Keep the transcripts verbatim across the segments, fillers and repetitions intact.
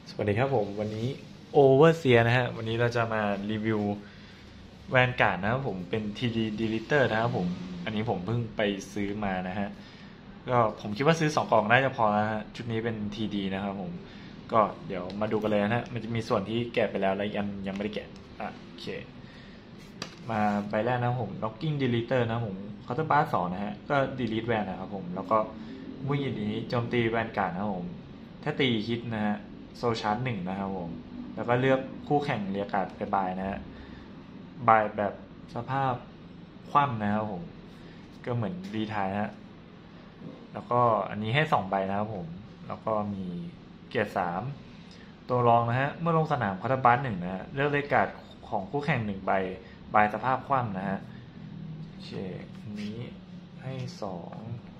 สวัสดีครับผมวันนี้โอเวอร์เซียนะฮะวันนี้เราจะมารีวิวแวนการ์ดนะครับผมเป็น ที ดี Deleter นะครับผมอันนี้ผมเพิ่งไปซื้อมานะฮะก็ผมคิดว่าซื้อสองกล่องน่าจะพอแล้วฮะชุดนี้เป็น ที ดี นะครับผมก็เดี๋ยวมาดูกันเลยนะฮะมันจะมีส่วนที่แกะไปแล้วและยังยังไม่ได้แกะอ่ะโอเคมาใบแรกนะผม Knocking Deleter นะผมเคาน์เตอร์บาร์สองนะฮะก็ delete แวนนะครับผมแล้วก็วิ่งอย่างนี้โจมตีแวนการ์ดนะครับผมถ้าตีฮิตนะฮะโซชาร์จหนึ่งนะครับผมแล้วก็เลือกคู่แข่งเรียกการ์ดไปบายนะฮะบายแบบสภาพคว่ำนะครับผมก็เหมือนรีทายนะฮะแล้วก็อันนี้ให้สองใบนะครับผมแล้วก็มีเกียร์สามตัวรองนะฮะเมื่อลงสนามคาร์บัสหนึ่งนะฮะเลือกเรียกการ์ดของคู่แข่งหนึ่งใบบายสภาพคว่ำนะฮะโอเคอันนี้ให้สอง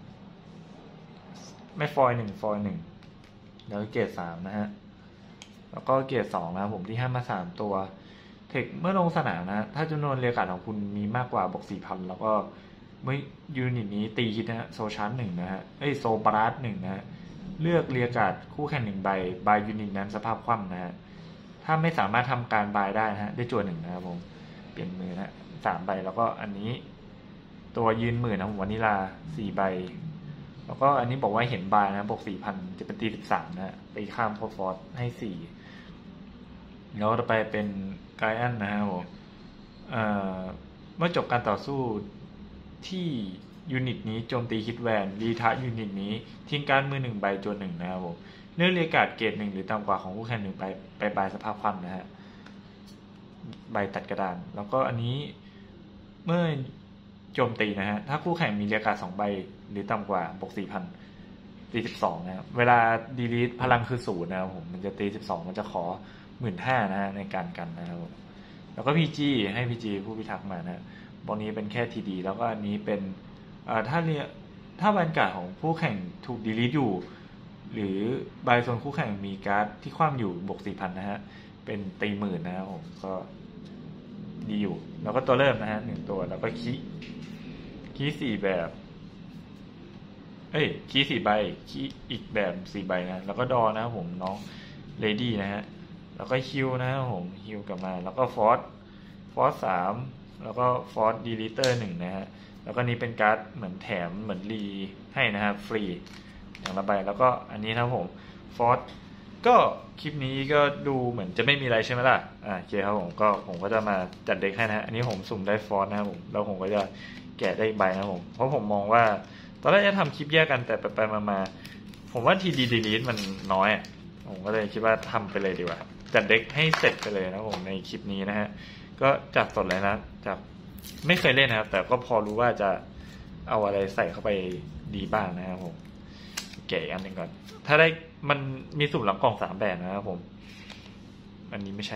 ไม่ฟอยหนึ่งฟอยหนึ่งแล้วเกียร์สามนะฮะแล้วก็เกียร์สองนะครับผมที่ให้มาสามตัวเทคเมื่อลงสนามนะถ้าจำนวนเรียกการ์ดของคุณมีมากกว่าบวกสี่พันแล้วก็เมื่อยูนิตนี้ตีฮิตนะฮะโซชาร์จหนึ่งนะฮะเอ้ยโซบาร์สหนึ่งนะฮะเลือกเรียกการ์ดคู่แข่งหนึ่งใบบายยูนิตนั้นสภาพคว่ำนะฮะถ้าไม่สามารถทำการบายได้นะฮะได้จั่วหนึ่งนะครับผมเปลี่ยนมือนะสามใบแล้วก็อันนี้ตัวยืนหมื่นนะผมวานิลาสี่ใบแล้วก็อันนี้บอกว่าเห็นบายนะบวกสี่พันจะเป็นตีสิบสามนะฮะตีข้ามโคฟอร์สให้สี่แล้วต่อไปเป็นไกอันนะครับผมเมื่อจบการต่อสู้ที่ยูนิตนี้โจมตีฮิตแวนรีทาร์ยูนิตนี้ทิ้งการมือหนึ่งใบจนหนึ่งนะครับผมเลือกเรียกการ์ดเกรดหนึ่งหรือต่ำกว่าของคู่แข่งหนึ่งใบไปใบสภาพคว่ำนะฮะใบตัดกระดานแล้วก็อันนี้เมื่อโจมตีนะฮะถ้าคู่แข่งมีเรียกการ์ดสองใบหรือต่ำกว่าบวกสี่พันตีสิบสองนะครับเวลาดีลีทพลังคือศูนย์นะครับผมมันจะตีสิบสองมันจะขอหมื่นห้านะฮะในการกันนะครับแล้วก็พีจีให้พีจีผู้พิทักษ์มานะบอลนี้เป็นแค่ทีดีแล้วก็อันนี้เป็นถ้าเรียถ้าแวนการ์ดของผู้แข่งถูกดีลีทอยู่หรือใบโซนคู่แข่งมีการ์ดที่คว่ำอยู่บวกสี่พันนะฮะเป็นตีหมื่นนะครับผมก็ดีอยู่แล้วก็ตัวเริ่มนะฮะหนึ่งตัวแล้วก็คีคีสี่แบบเอ้ยคีสี่ใบคีอีกแบบสี่ใบนะแล้วก็ดอนะครับผมน้องเลดี้นะฮะแล้วก็ฮิวนะครับผมฮิวกลับมาแล้วก็ฟอสฟอสสามแล้วก็ฟอสดีลิเตอร์หนึ่งนะฮะแล้วก็นี้เป็นการ์ดเหมือนแถมเหมือนรีให้นะครับฟรีอย่างละใบแล้วก็อันนี้นะครับผมฟอสก็คลิปนี้ก็ดูเหมือนจะไม่มีอะไรใช่ไหมล่ะอ่าโอเคครับผมก็ผมก็จะมาจัดเด็กให้นะฮะอันนี้ผมสุ่มได้ฟอสนะครับผมแล้วผมก็จะแกะได้อีกใบนะครับผมเพราะผมมองว่าตอนแรกจะทำคลิปแยกกันแต่ไปๆมาๆผมว่าทีดีดีลีทมันน้อยผมก็เลยคิดว่าทำไปเลยดีกว่าจัดเด็กให้เสร็จไปเลยนะผมในคลิปนี้นะฮะก็จัดสดเลยนะจากไม่เคยเล่นนะครับแต่ก็พอรู้ว่าจะเอาอะไรใส่เข้าไปดีบ้างนะครับผมแกะอันหนึ่งก่อนถ้าได้มันมีสุ่มหลังกล่องสามแบบนะครับผมอันนี้ไม่ใช่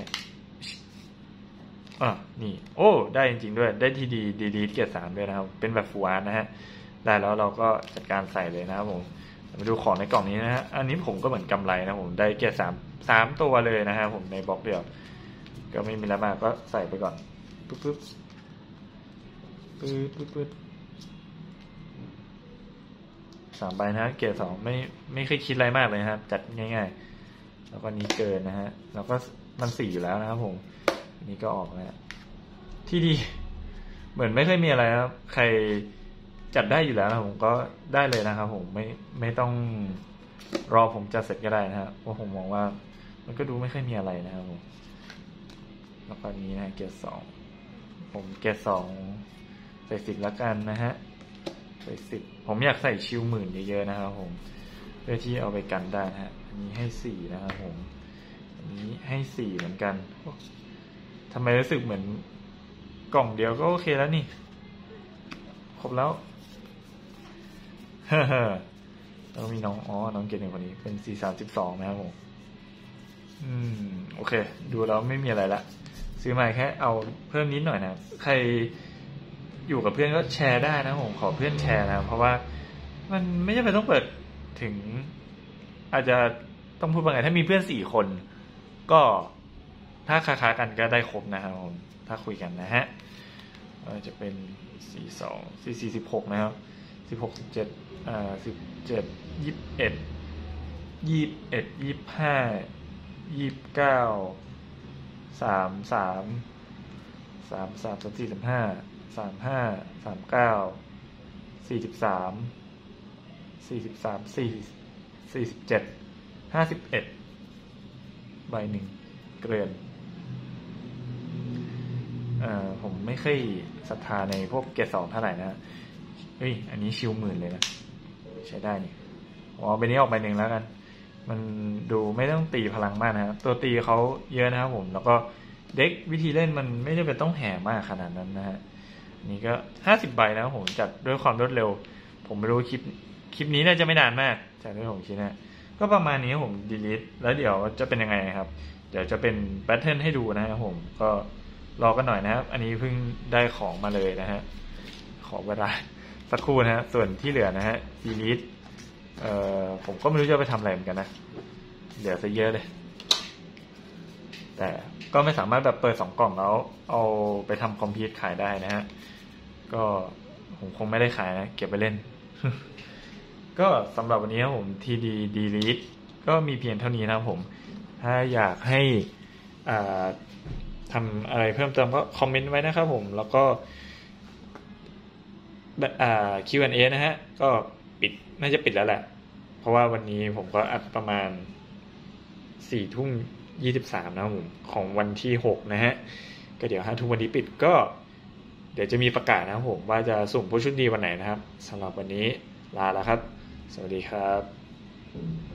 อ่ะนี่โอ้ได้จริงๆด้วยได้ทีดีดีลีทเกียร์สามด้วยนะครับเป็นแบบฟูอาร์นะฮะได้แล้วเราก็จัดการใส่เลยนะครับผมมาดูของในกล่องนี้นะฮะอันนี้ผมก็เหมือนกำไรนะผมได้เกียร์สามสามตัวเลยนะฮะผมในบล็อกเดียวก็ไม่มีอะไรมากก็ใส่ไปก่อนปึ๊บปึ๊บปึ๊บปึ๊บปึ๊บสามใบนะเกียร์สองไม่ไม่เคยคิดอะไรมากเลยนะครับจัดง่ายๆแล้วก็นี้เกินนะฮะแล้วก็มันสี่อยู่แล้วนะครับผมนี่ก็ออกแล้วที่ดีเหมือนไม่เคยมีอะไรครับใครจัดได้อยู่แล้วนะผมก็ได้เลยนะครับผมไม่ไม่ต้องรอผมจัดเสร็จก็ได้นะครับเพราะผมมองว่ามันก็ดูไม่ค่อยมีอะไรนะครับผมแล้วก็นี้นะเกียร์สองผมเกียร์สองใส่สิบแล้วกันนะฮะใส่สิบผมอยากใส่ชิวหมื่นเยอะๆนะครับผมเพื่อที่เอาไปกันได้นะฮะอันนี้ให้สี่นะครับผมอันนี้ให้สี่เหมือนกันทำไมรู้สึกเหมือนกล่องเดียวก็โอเคแล้วนี่ครบแล้วเฮ้อแล้วมีน้องอ๋อน้องเกณฑ์หนึ่งคนนี้เป็นสี่สามสิบสองนะครับผมอืมโอเคดูแล้วไม่มีอะไรละซื้อมาแค่เอาเพิ่มนิดหน่อยนะใครอยู่กับเพื่อนก็แชร์ได้นะผมขอเพื่อนแชร์นะเพราะว่ามันไม่จำเป็นต้องเปิดถึงอาจจะต้องพูดว่าไงถ้ามีเพื่อนสี่คนก็ถ้าค้าๆกันก็ได้ครบนะครับผมถ้าคุยกันนะฮะจะเป็นสี่สองสี่สี่สิบหกนะครับสิบหกสิบเจ็ดอ่าสิบเจ็ดยี่สิบเอ็ดยี่สิบเอ็ดยี่สิบห้ายี่สิบเก้าสามสามสามสามสามสี่สามห้าสามห้าสามเก้าสี่สิบสามสี่สิบสามสี่สี่สิบเจ็ดห้าสิบเอ็ดใบหนึ่งเกลื่อนเอ่อผมไม่ค่อยศรัทธาในพวกเกรดสองเท่าไหร่นะเฮ้ยอันนี้ชิวหมื่นเลยนะใช้ได้นี่ผมเอาใบนี้ออกใบหนึ่งแล้วกันมันดูไม่ต้องตีพลังมากนะครับตัวตีเขาเยอะนะครับผมแล้วก็เด็กวิธีเล่นมันไม่จำเป็นต้องแห่มากขนาดนั้นนะฮะนี่ก็ห้าสิบใบนะครับผมจัดด้วยความรวดเร็วผมไม่รู้คลิปคลิปนี้น่าจะไม่นานมากจากที่ผมคิดนะก็ประมาณนี้ผม delete แล้วเดี๋ยวจะเป็นยังไงครับเดี๋ยวจะเป็นแพทเทิร์นให้ดูนะครับผมก็รอกันหน่อยนะครับอันนี้เพิ่งได้ของมาเลยนะฮะขอเวลาสักครู่นะฮะส่วนที่เหลือนะฮะ delete เอ่อผมก็ไม่รู้จะไปทำอะไรเหมือนกันนะเดี๋ยวซะเยอะเลยแต่ก็ไม่สามารถแบบเปิดสองกล่องแล้วเอาไปทำคอมพิวต์ขายได้นะฮะก็ผมคงไม่ได้ขายนะเก็บไปเล่น ก็สำหรับวันนี้ครับผม ที ดี Delete ก็มีเพียงเท่านี้นะครับผมถ้าอยากให้อ่าทำอะไรเพิ่มเติมก็คอมเมนต์ไว้นะครับผมแล้วก็อ่า คิว แอนด์ เอ นะฮะก็ปิดน่าจะปิดแล้วแหละเพราะว่าวันนี้ผมก็อัดประมาณสี่ทุ่มยี่สิบสามนะครับผมของวันที่หกนะฮะก็เดี๋ยวห้าทุ่มวันนี้ปิดก็เดี๋ยวจะมีประกาศนะครับผมว่าจะสุ่มผู้โชคดีวันไหนนะครับสำหรับวันนี้ลาแล้วครับสวัสดีครับ